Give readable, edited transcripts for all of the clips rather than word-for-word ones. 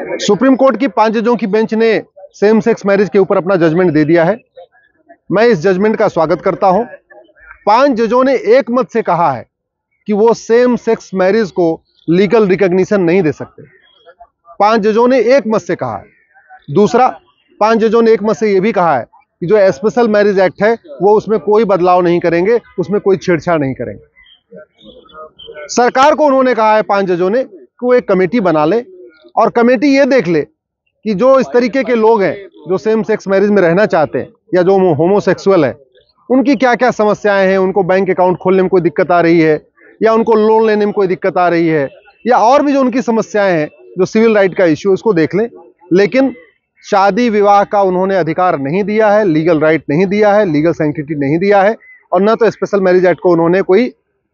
Supreme court की 5 जजों की बेंच ने सेम सेक्स मैरिज के ऊपर अपना जजमेंट दे दिया है। मैं इस जजमेंट का स्वागत करता हूं। 5 जजों ने एक मत से कहा है कि वो सेम सेक्स मैरिज को लीगल रिकॉग्निशन नहीं दे सकते। 5 जजों ने एक मत से कहा है। दूसरा, 5 जजों ने एक मत से यह भी कहा है कि जो स्पेशल मैरिज एक्ट है वो उसमें कोई बदलाव नहीं करेंगे, उसमें कोई छेड़छाड़ नहीं करेंगे। सरकार को उन्होंने कहा है 5 जजों ने कि वो एक कमेटी बना ले और कमेटी ये देख ले कि जो इस तरीके के लोग हैं जो सेम सेक्स मैरिज में रहना चाहते हैं या जो होमोसेक्सुअल है, उनकी क्या क्या समस्याएं हैं। उनको बैंक अकाउंट खोलने में कोई दिक्कत आ रही है या उनको लोन लेने में कोई दिक्कत आ रही है या और भी जो उनकी समस्याएं हैं, जो सिविल राइट का इश्यू, उसको देख लें। लेकिन शादी विवाह का उन्होंने अधिकार नहीं दिया है, लीगल राइट नहीं दिया है, लीगल सैंक्टिटी नहीं दिया है और न तो स्पेशल मैरिज एक्ट को उन्होंने कोई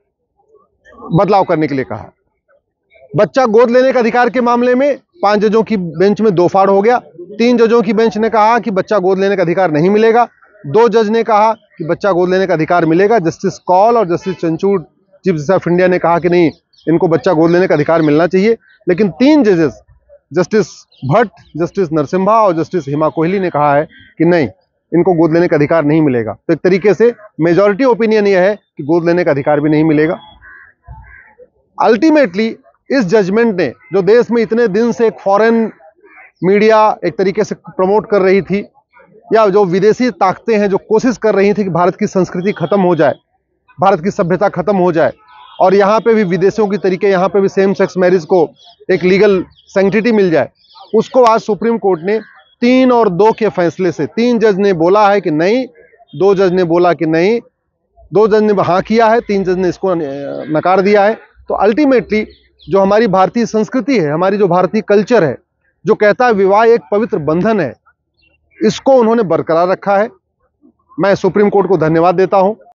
बदलाव करने के लिए कहा। बच्चा गोद लेने का अधिकार के मामले में 5 जजों की बेंच में दो फाड़ हो गया। 3 जजों की बेंच ने कहा कि बच्चा गोद लेने का अधिकार नहीं मिलेगा। 2 जज ने कहा कि बच्चा गोद लेने का अधिकार मिलेगा। जस्टिस कौल और justice Chandrachud, chief justice of India, ने कहा कि नहीं, इनको बच्चा गोद लेने का अधिकार मिलना चाहिए। लेकिन 3 जजेस, जस्टिस भट्ट, जस्टिस नरसिम्हा और जस्टिस हिमा कोहली, ने कहा है कि नहीं, इनको गोद लेने का अधिकार नहीं मिलेगा। तो एक तरीके से मेजॉरिटी ओपिनियन यह है कि गोद लेने का अधिकार भी नहीं मिलेगा। अल्टीमेटली इस जजमेंट ने, जो देश में इतने दिन से एक फॉरेन मीडिया एक तरीके से प्रमोट कर रही थी या जो विदेशी ताकतें हैं जो कोशिश कर रही थी कि भारत की संस्कृति खत्म हो जाए, भारत की सभ्यता खत्म हो जाए और यहाँ पे भी विदेशों की तरीके यहाँ पे भी सेम सेक्स मैरिज को एक लीगल सैंक्टिटी मिल जाए, उसको आज सुप्रीम कोर्ट ने 3 और 2 के फैसले से, 3 जज ने बोला है कि नहीं, 2 जज ने बोला कि नहीं, 2 जज ने हाँ किया है, 3 जज ने इसको नकार दिया है। तो अल्टीमेटली जो हमारी भारतीय संस्कृति है, हमारी जो भारतीय कल्चर है, जो कहता है विवाह एक पवित्र बंधन है, इसको उन्होंने बरकरार रखा है। मैं सुप्रीम कोर्ट को धन्यवाद देता हूं।